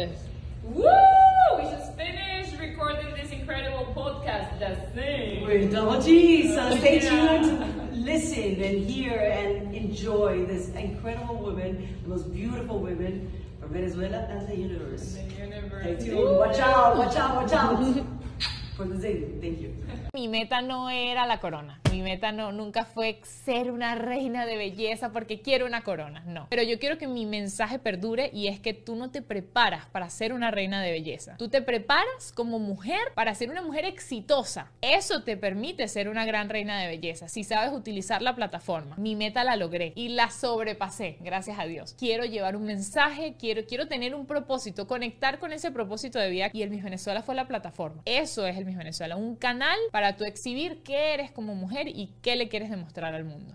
entonces. Woo! We just finished recording this incredible podcast. The thing. We're double G, so stay tuned, listen and hear and enjoy this incredible women, the most beautiful women from Venezuela and the universe. The universe. Stay tuned. Watch out, watch out, watch out. For the zing. Thank you. Mi meta no era la corona. Mi meta nunca fue ser una reina de belleza porque quiero una corona, no. Pero yo quiero que mi mensaje perdure y es que tú no te preparas para ser una reina de belleza. Tú te preparas como mujer para ser una mujer exitosa. Eso te permite ser una gran reina de belleza si sabes utilizar la plataforma. Mi meta la logré y la sobrepasé, gracias a Dios. Quiero llevar un mensaje, quiero tener un propósito, conectar con ese propósito de vida y el Miss Venezuela fue la plataforma. Eso es el Miss Venezuela, un canal para tú exhibir qué eres como mujer y qué le quieres demostrar al mundo.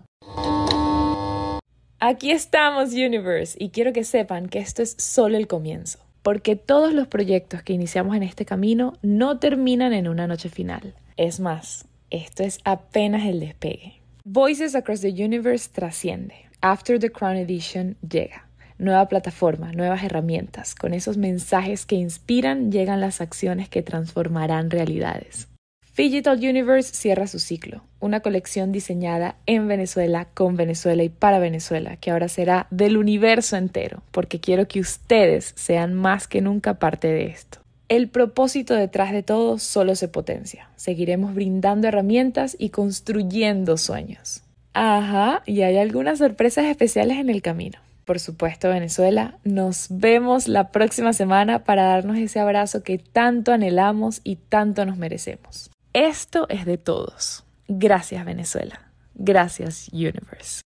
Aquí estamos, Universe, y quiero que sepan que esto es solo el comienzo, porque todos los proyectos que iniciamos en este camino no terminan en una noche final. Es más, esto es apenas el despegue. Voices Across the Universe trasciende. After the Crown Edition llega. Nueva plataforma, nuevas herramientas. Con esos mensajes que inspiran llegan las acciones que transformarán realidades. Phygital Universe cierra su ciclo, una colección diseñada en Venezuela, con Venezuela y para Venezuela, que ahora será del universo entero, porque quiero que ustedes sean más que nunca parte de esto. El propósito detrás de todo solo se potencia. Seguiremos brindando herramientas y construyendo sueños. Ajá, y hay algunas sorpresas especiales en el camino. Por supuesto, Venezuela, nos vemos la próxima semana para darnos ese abrazo que tanto anhelamos y tanto nos merecemos. Esto es de todos. Gracias, Venezuela. Gracias, Universe.